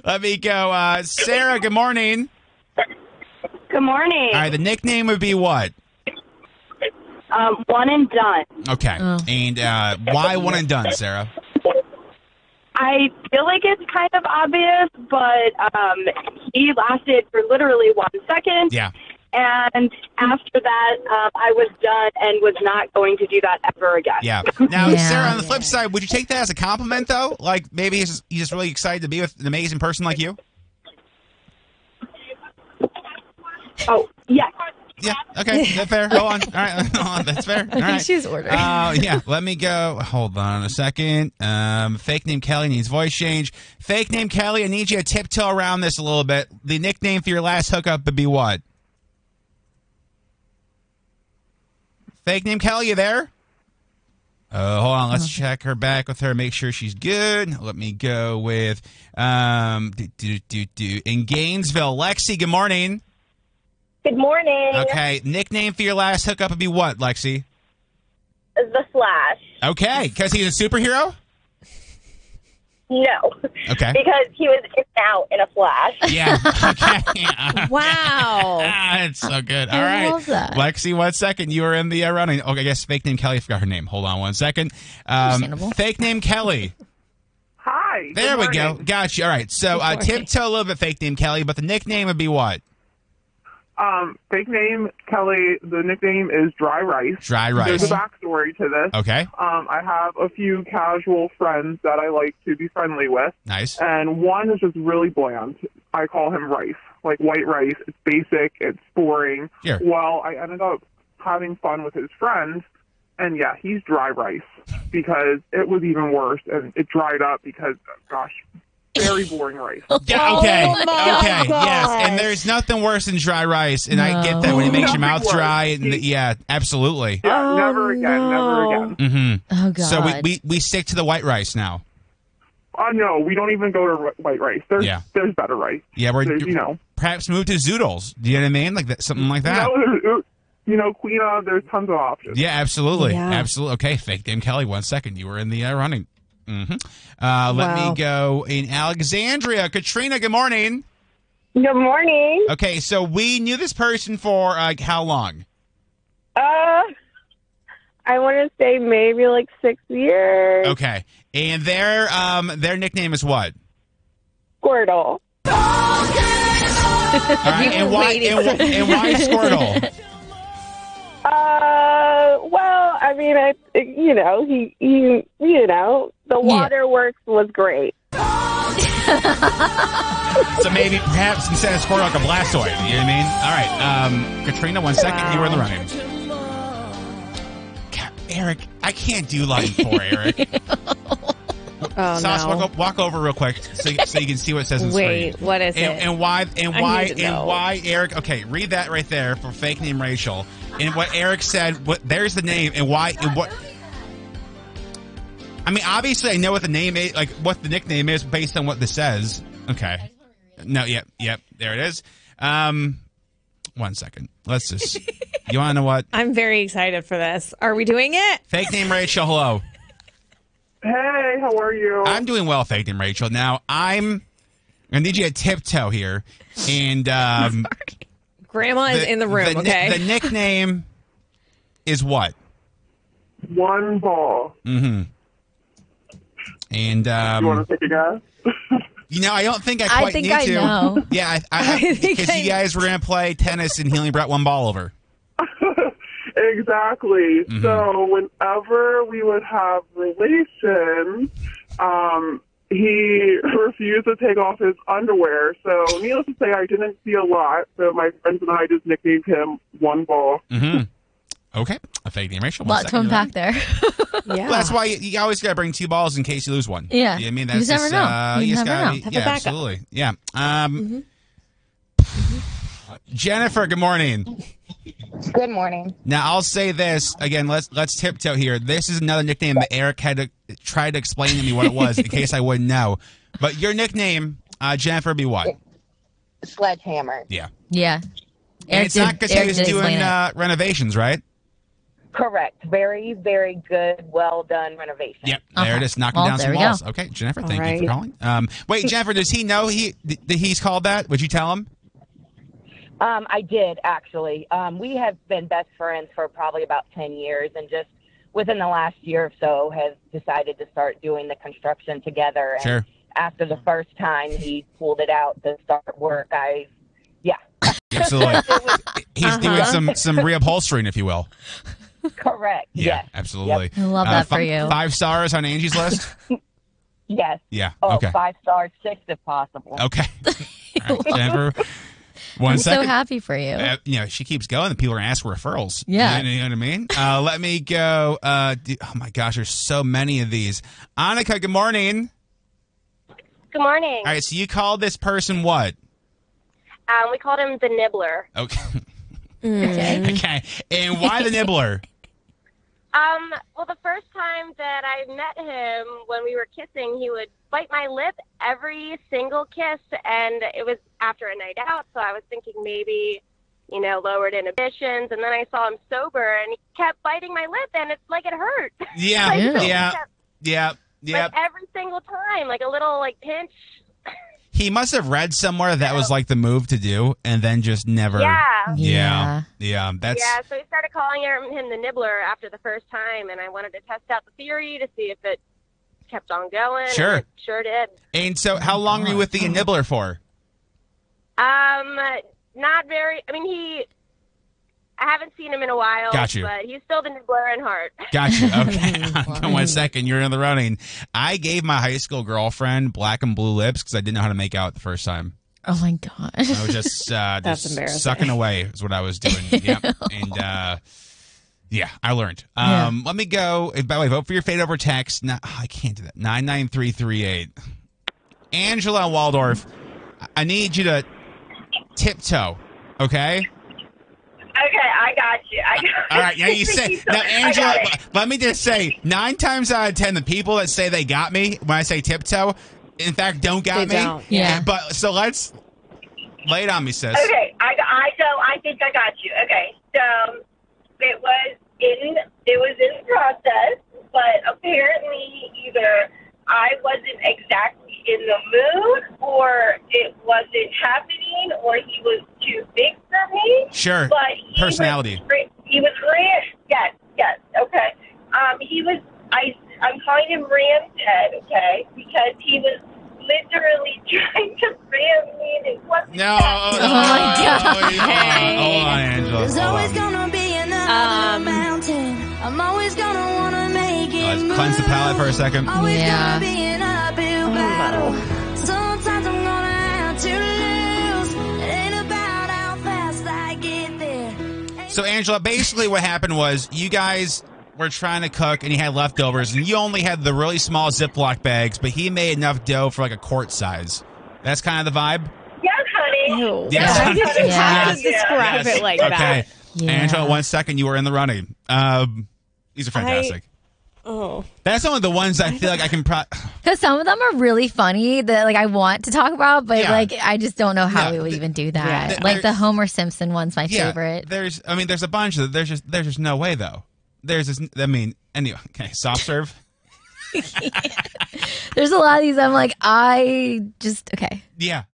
Let me go. Sarah, good morning. Good morning. All right, the nickname would be what? One and done. Okay. And why one and done, Sarah? I feel like it's kind of obvious, but he lasted for literally 1 second. Yeah. And after that, I was done and was not going to do that ever again. Yeah. Now, Sarah, on the flip side, would you take that as a compliment, though? Like, maybe he's just really excited to be with an amazing person like you? Oh, yes. Yeah, okay, that's fair. Hold on. All right, hold on. That's fair. All right. She's ordering. Yeah, let me go. Hold on a second. Fake name Kelly needs voice change. Fake name Kelly, I need you to tiptoe around this a little bit. The nickname for your last hookup would be what? Fake name Kelly, you there? Hold on, let's check her back with her, make sure she's good. Let me go with in Gainesville. Lexi, good morning. Good morning. Okay, nickname for your last hookup would be what, Lexi? The Flash. Okay, because he's a superhero? No. Okay. Because he was in and out in a flash. Yeah. Okay. Wow. It's so good. All I right. love that. Lexi, 1 second. You are in the running. Okay, I guess fake name Kelly. I forgot her name. Hold on 1 second. Understandable. Fake name Kelly. Hi. There we go. Gotcha. All right. So tiptoe a little bit fake name Kelly, but the nickname would be what? Fake name Kelly. The nickname is Dry Rice. Dry Rice. There's a backstory to this. Okay. I have a few casual friends that I like to be friendly with. Nice. And one is just really bland. I call him rice, like white rice. It's basic. It's boring. Sure. Well, I ended up having fun with his friends, and yeah, he's dry rice because it was even worse, and it dried up because, gosh, very boring rice. Yeah, okay. Oh my Okay. gosh. Yes. And there's nothing worse than dry rice. And I get that when it makes your mouth dry. And yeah, absolutely. Yeah, never again. Never again. Mm-hmm. Oh, God. So we stick to the white rice now. No, we don't even go to white rice. There's better rice. Yeah, we're There's, perhaps move to zoodles. Do you know what I mean? Like that, something like that. Queen of, there's tons of options. Yeah, absolutely. Yeah. Absolutely. Okay, fake name Kelly, 1 second. You were in the running. Mm-hmm. Let me go in Alexandria. Katrina, good morning. Good morning. Okay, so we knew this person for how long? I want to say maybe like 6 years. Okay, and their nickname is what? Squirtle. All right, and why Squirtle? Well, I mean, the waterworks was great. So maybe perhaps instead of Squirtle, like a Blastoise. You know what I mean? All right, Katrina, 1 second. You were in the running. God, Eric, I can't do line 4, Eric. Sauce, walk over real quick so you can see what it says on the screen. Wait, what is it? And why, Eric? Okay, read that right there for fake name Rachel. And what Eric said, there's the name, and why, and what. I mean, obviously, I know what the name is, like what the nickname is, based on what this says. Okay. No, yep, there it is. 1 second. Let's just. You want to know what? I'm very excited for this. Are we doing it? Fake name Rachel. Hello. Hey, how are you? I'm doing well, fake name Rachel. Now I'm gonna need you to tiptoe here, and Grandma is in the room. Okay. The nickname is what? One ball. Mm-hmm. And You want to take a guess? I don't think I quite think need I to. know. Yeah, because you guys were gonna play tennis, and he only brought one ball over. Exactly. Mm-hmm. So whenever we would have relations, he refused to take off his underwear. So needless to say, I didn't see a lot. So my friends and I just nicknamed him One Ball. Mm-hmm. Okay. A fake name Rachel. Lot to unpack there. Yeah. Well, that's why you always got to bring 2 balls in case you lose one. Yeah. I mean, You that's just never know. You just never gotta know. Have a yeah, backup. absolutely. Yeah. Jennifer, good morning. Good morning. Now, I'll say this again. Let's tiptoe here. This is another nickname that Eric had to try to explain to me what it was in case I wouldn't know. But your nickname, Jennifer, would be what? Sledgehammer. Yeah. Yeah. And it's not because he was doing renovations, right? Correct. Very, very good, well done renovation. Yep, there it is, knocking down some there we walls. go. Okay, Jennifer, thank right. you for calling. Wait, Jennifer, does he know he's called that? Would you tell him? I did, actually. We have been best friends for probably about 10 years, and just within the last year or so has decided to start doing the construction together. And Sure. after the first time he pulled it out to start work, yeah. Absolutely. He's doing some reupholstering, if you will. Correct. Yeah, Yes. absolutely. I love that for you. 5 stars on Angie's list? Yes. Yeah, Oh, okay. 5 stars, 6 if possible. Okay. All right, Jennifer, one I'm second. so happy for you. She keeps going, and people are going to ask for referrals. Yeah. You know what I mean? Let me go. Oh, my gosh, there's so many of these. Annika, good morning. Good morning. All right, so you called this person what? We called him the Nibbler. Okay. Okay. And why the nibbler? Well, the first time that I met him, when we were kissing, he would bite my lip every single kiss, and it was after a night out, so I was thinking maybe, lowered inhibitions, and then I saw him sober, and he kept biting my lip, and it's like it hurt. Yeah, Like, Ew. yeah. Like every single time, like a little pinch. He must have read somewhere that was like the move to do, and then just never. Yeah. Yeah. That's. Yeah, so we started calling him the Nibbler after the first time, and I wanted to test out the theory to see if it kept on going. Sure. And it sure did. And so, how long were you with the nibbler for? Not very. I mean, I haven't seen him in a while. Got you. But he's still the Nibbler in heart. Gotcha. Okay. 1 second. You're in the running. I gave my high school girlfriend black and blue lips because I didn't know how to make out the first time. Oh my gosh. I was just, embarrassing. sucking away is what I was doing. Yep. And yeah, I learned. Let me go. By the way, vote for your fate over text. No, I can't do that. 99338. Angela Waldorf, I need you to tiptoe. Okay. Okay, I got you. All right, now you say now, Angela. Let me just say, 9 times out of 10, the people that say they got me when I say tiptoe, in fact, don't got They me. don't. Yeah. But so let's lay it on me, sis. Okay, I think I got you. Okay, so it was in process, but apparently either I wasn't exactly in the mood, or it wasn't happening, or he was too big for me. Sure. But Personality. He was yes, okay. I'm calling him Ram's head, okay, because he was literally trying to ram me, and it wasn't. No. my God. Hold on, Angela. There's Hold always on. gonna be another mountain. I'm always gonna wanna make it Let's move. cleanse the palate for a second. Always Yeah. gonna be an uphill battle. Sometimes I'm gonna have to lose. It ain't about how fast I get there. So, Angela, basically what happened was you guys were trying to cook and you had leftovers, and you only had the really small Ziploc bags, but he made enough dough for like a quart size. That's kind of the vibe? Yes, honey. Ew. Yes. Why did you Yeah. have to describe Yes. it like okay. that? Yeah. Angela, 1 second, you were in the running. These are fantastic. Oh. That's only the ones I feel like I can Because some of them are really funny that I want to talk about, but Yeah. I just don't know how Yeah. we would even do that. Yeah. Like the There's- Homer Simpson one's my favorite. There's a bunch of there's just no way though. Anyway, okay, soft serve. There's a lot of these. I'm like, okay. Yeah.